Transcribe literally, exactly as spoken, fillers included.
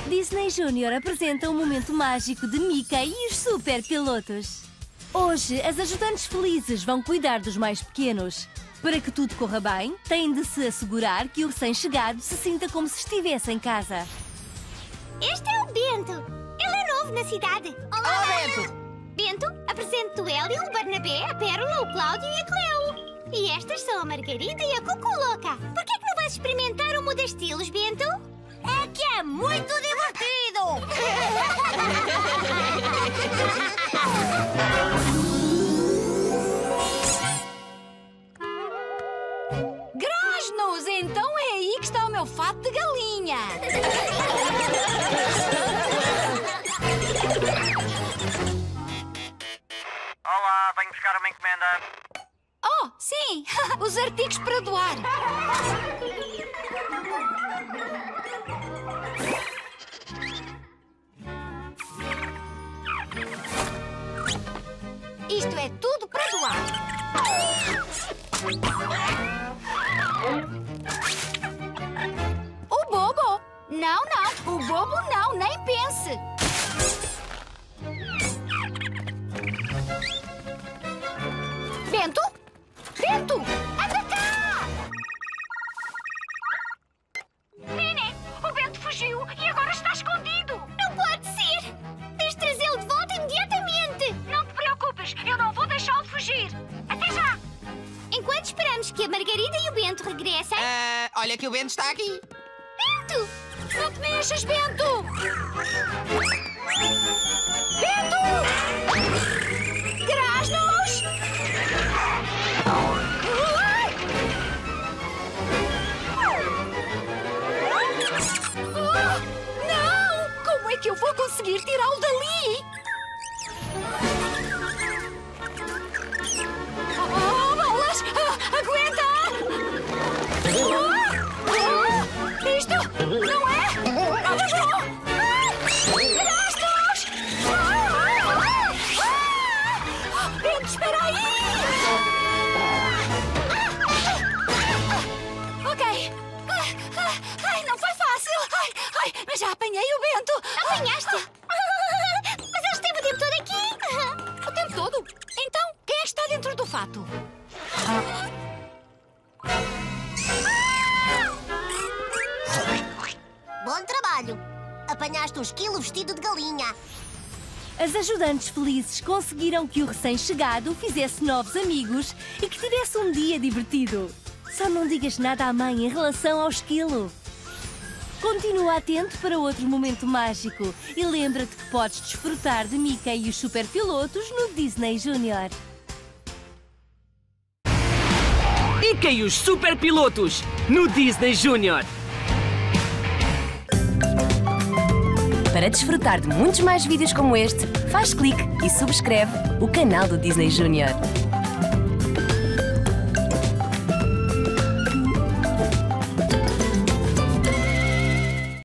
Disney Junior apresenta um momento mágico de Mickey e os super pilotos. Hoje, as ajudantes felizes vão cuidar dos mais pequenos. Para que tudo corra bem, têm de se assegurar que o recém-chegado se sinta como se estivesse em casa. Este é o Bento. Ele é novo na cidade. Olá, Olá Bento! Bento, apresento o Hélio, o Barnabé, a Pérola, o Cláudio e a Cleo. E estas são a Margarida e a Cucu Louca. Por que é que não vais experimentar o muda-estilos, Bento? É que é muito divertido! Grasnos, então é aí que está o meu fato de galinha. Olá, venho buscar uma encomenda. Oh, sim, os artigos para doar. Isto é tudo para doar. O Bobo? Não, não. O Bobo não, nem pense. Bento? Bento, anda cá! Nene, o Bento fugiu e agora está escondido. Não pode ser! Tens de trazê-lo de volta imediatamente! Não te preocupes, eu não vou deixá-lo fugir. Até já! Enquanto esperamos que a Margarida e o Bento regressem... Ah, olha que o Bento está aqui. Bento! Não te mexas, Bento! Bento! Grasnos! Ah, não! Como é que eu vou conseguir tirá-lo dali? Oh, bolas! Ah, aguenta! Ah, ah, isto não é nada bom! Ah, Grasnos! Ah, ah, ah, Bento, espera aí! Ok. Ah, ah, ai, não foi fácil. Ai, ai, mas já apanhei o Bento. Apanhaste? Mas ele esteve o tempo todo aqui! O tempo todo? Então, quem é que está dentro do fato? Bom trabalho! Apanhaste um esquilo vestido de galinha. As ajudantes felizes conseguiram que o recém-chegado fizesse novos amigos e que tivesse um dia divertido. Só não digas nada à mãe em relação ao esquilo. Continua atento para outro momento mágico e lembra-te que podes desfrutar de Mickey e os super pilotos no Disney Junior. Mickey e os super pilotos no Disney Junior. Para desfrutar de muitos mais vídeos como este, faz clique e subscreve o canal do Disney Junior.